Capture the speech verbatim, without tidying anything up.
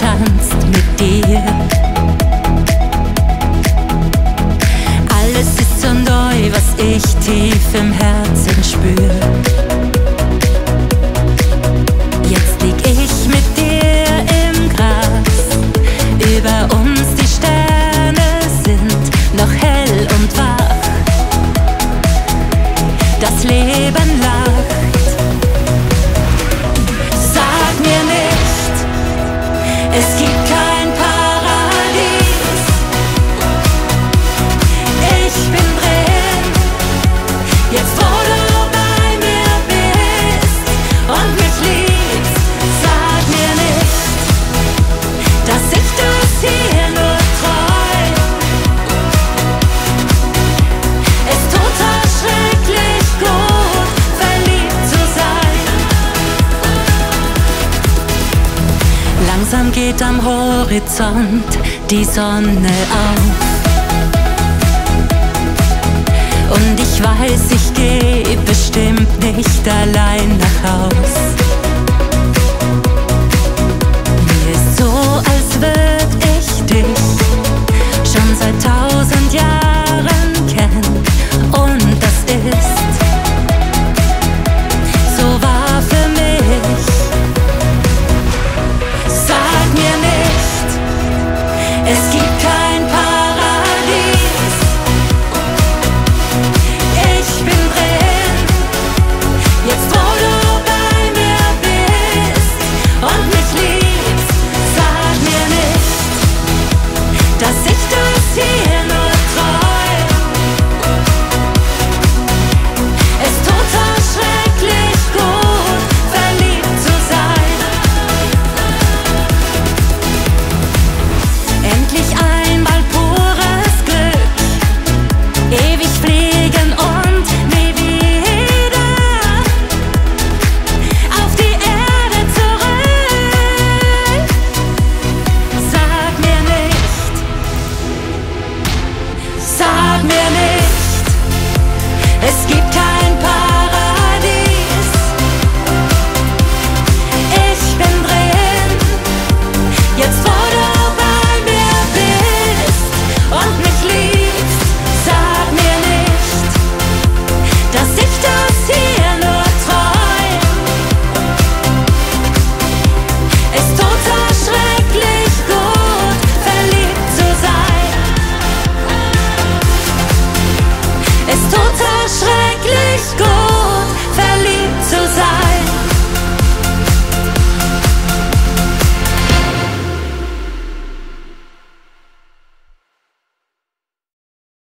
tanzt mit dir. Alles ist so neu, was ich tief im Herzen spür. Jetzt lieg ich mit dir im Gras, über uns die Sterne sind noch hell und wach. Das Leben lacht. Sag mir nicht, es gibt kein Paradies. Ich bin drin, jetzt wo du bei mir bist und mich liebst. Sag mir nicht, dass ich das hier nur träum. Es tut so schrecklich gut, verliebt zu sein. Langsam geht am Horizont die Sonne auf. Und ich weiß, ich geh bestimmt nicht allein nach Haus.